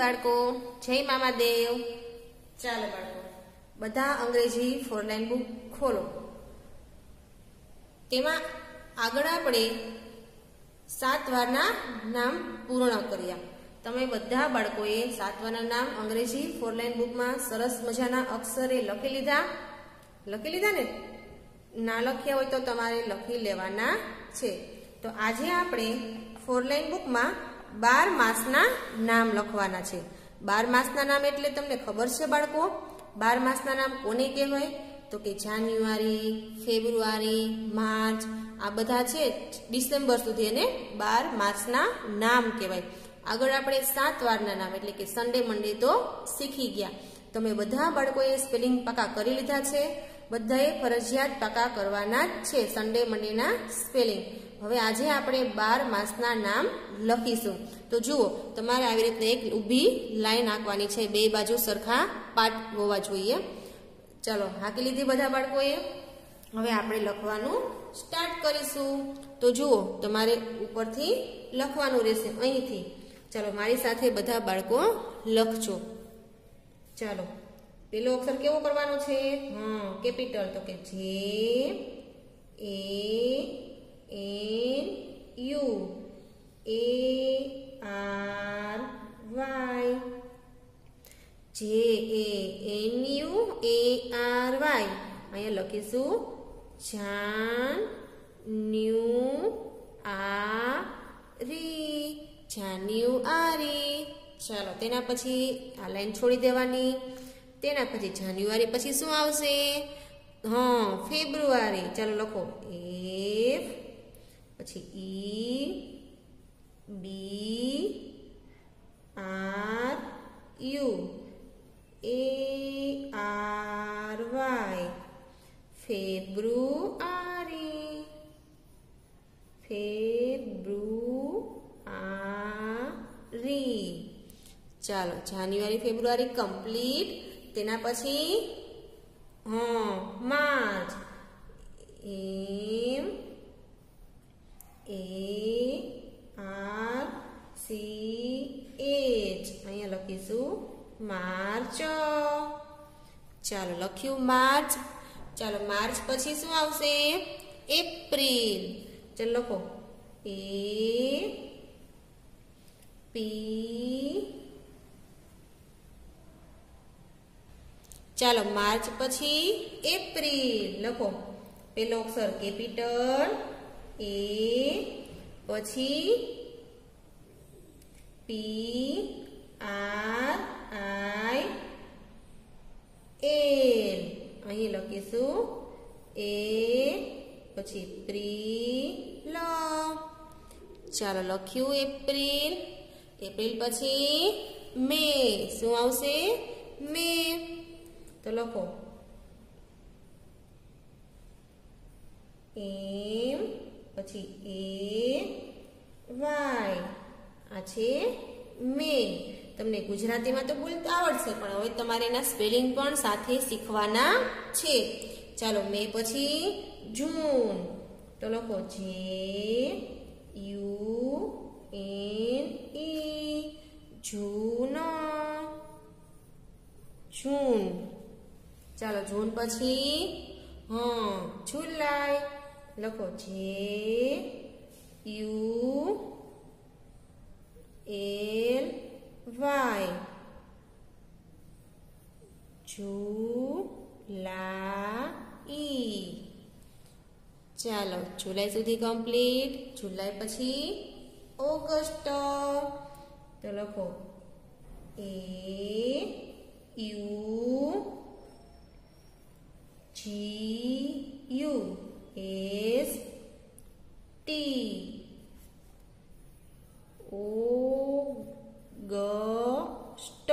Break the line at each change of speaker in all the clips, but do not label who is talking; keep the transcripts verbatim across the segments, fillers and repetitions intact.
बाळको, जय मामादेव। चालो बाळको, बधा अंग्रेजी फोर लाइन बुक खोलो। तेमां आगळ आपणे सात वारना नाम पूर्ण कर्या। तमे बधा बाळकोए सात वारना नाम अंग्रेजी फोर लाइन बुक में सरस मजाना अक्षरे लखी लीधा। लखी लीधा ने? ना लख्या होय तो तमारे लखी लेवाना छे। तो आजे आपणे फोर लाइन बुक में बार मासना नाम लखवाना छे। बार मासना नाम एटले तमने खबर छे बाळको? बार मासना नाम कोने कहेवाय? तो के जान्युआरी, फेब्रुआरी, मार्च आ बधा छे डिसेम्बर सुधी एने बार मासना नाम कहेवाय। आगळ आपणे सात वाરના नाम એટલે કે સન્ડે મંડે તો શીખી ગયા। તમે બધા બાળકોએ સ્પેલિંગ પાકા કરી લીધા છે। બધાએ ફરજિયાત પાકા કરવાના જ છે સન્ડે મંડેના સ્પેલિંગ। હવે આજે આપણે બાર માસના નામ લખીશું। તો જુઓ, તમારે આવી રીતના એક ઊભી લાઈન આંકવાની છે, બે બાજુ સરખા પાટ હોવા જોઈએ। ચાલો, હાંકી લીધી બધા બાળકોએ। હવે આપણે લખવાનું સ્ટાર્ટ કરીશું। તો જુઓ, તમારે ઉપરથી લખવાનું રહેશે અહીંથી। चलो मारी साथे बधा बाळको लखजो। चलो, पेलो अक्षर केवो करवानो छे? हाँ, केपिटल। तो के J A N U A R Y. J A N U A R Y. अहींया लखीशुं जान्युआरी। जान्युआरी। चलो, तेना पछी आ लाइन छोड़ी देवानी। तेना पछी जान्युआरी पछी शुं आवशे? हाँ, फेब्रुआरी। चलो लखो एफ पछी E B R U A R Y. February. फेब्रु चलो, जान्युआरी फेब्रुआरी कम्प्लीट। तेना पछी हाँ, March. M A R C H. अहींया लखीशुं मार्च। चलो, लख्युं मार्च। चलो, मार्च पछी शुं आवशे? एप्रिल। चलो लखो ए पी। चलो, मार्च पछी एप्रिल। लखो पेलो अक्षर केपिटल ए पछी पी आर आई एल। अहीं लखीशुं ए पछी प्रिल। चलो, लख्युं एप्रिल। एप्रिल पछी मे। शुं आवशे? मे। तो लखो एम पछी ए वाय। आ छे मे। तमने गुजराती में तो बोलता आवड़शे, पण हवे तमारे एना स्पेलिंग पण साथे शीखवाना छे। चलो, मे पछी जून। तो लखो जे यू एन ई जून। जून। चलो, जून पछी हाँ, जुलाई। लखो जे यू एल वाय। जुलाई। चलो, जुलाई सुधी कम्प्लीट। जुलाई पछी ऑगस्ट। तो लखो A U G U S T. August.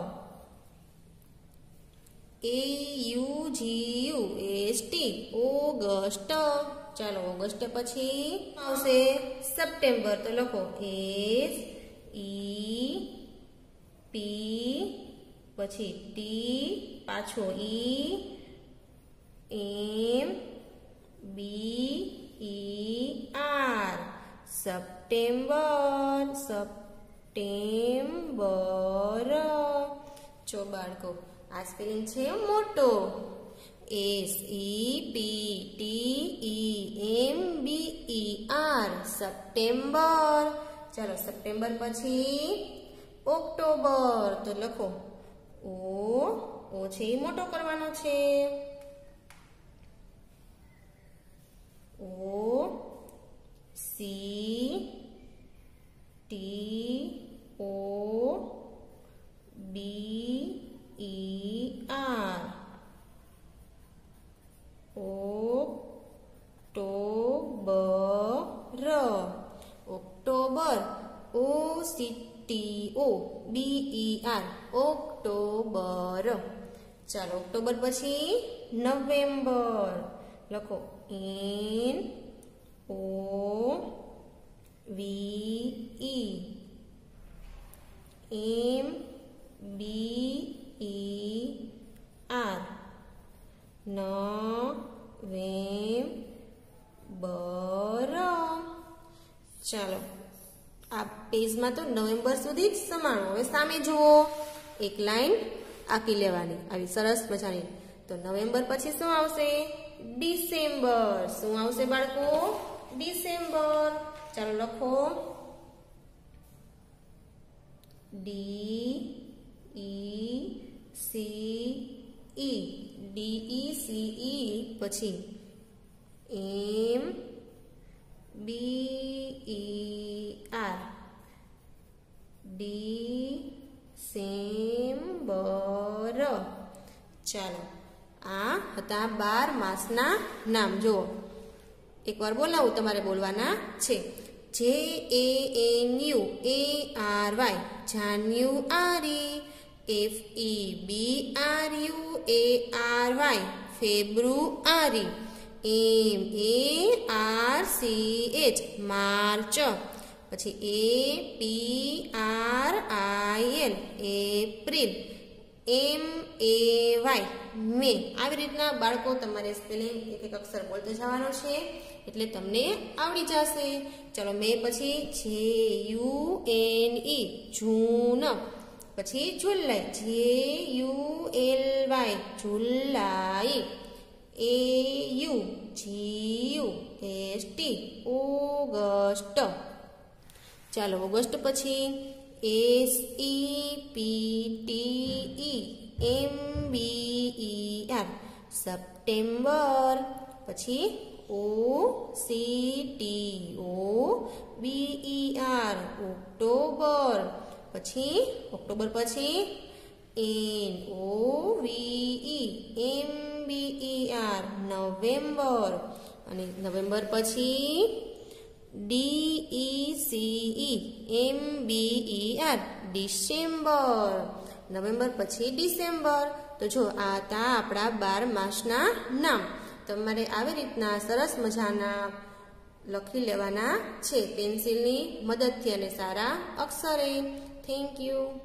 A U G U S T. August. चलो, ऑगस्ट पछी आवशे सप्टेम्बर। तो लखो एस ई पी पछी टी पाछो E M B E R. September. सप સપ્ટેમ્બર. જો બાળકો આ સ્પેલિંગ છે મોટો. S E P T E M B E R September. ચાલો સપ્ટેમ્બર પછી ઓક્ટોબર. તો લખો ઓ ઓ છે એ મોટો કરવાનો છે. ઓ C T O B E R October. October O C T O B E R October. ચાલો ઓક્ટોબર પછી નવેમ્બર. લખો N O V E M B E R November. ચાલો આ પેજમાં તો નવેમ્બર સુધી જ સમાણો. હવે સામે જુઓ, એક લાઈન આંકી લેવાની આવી સરસ મજાની. તો નવેમ્બર પછી શું આવશે? ડિસેમ્બર. શું આવશે બાળકો? ડિસેમ્બર. ચાલો લખો D E C E D E C E પછી M B E R December. ચાલો આ હતા બાર માસના નામ. જુઓ એકવાર બોલાવું, તમારે બોલવાના છે. J A N U A R Y January. F E B R U A R Y February. M A R C H March. પછી A P R I L April. M A Y May. આવી રીતના બાળકો તમારે spelling એક એક અક્ષર બોલતો જવાનો છે, એટલે તમને આવડી જશે. ચલો મે પછી જે યુ એન ઈ જૂન. પછી July J U L Y July. A U G U S T August. ચાલો ઓગસ્ટ પછી S E P T E M B E R September. પછી O C T O B E R October. પછી October પછી N O V E M B E R November. અને November પછી D E C E M B E R December. November પછી December. તો જો આ હતા આપણા બાર માસના નામ. તમારે આવી રીતના સરસ મજાના લખી લેવાના છે પેન્સિલની મદદથી અને સારા અક્ષરે. Thank you.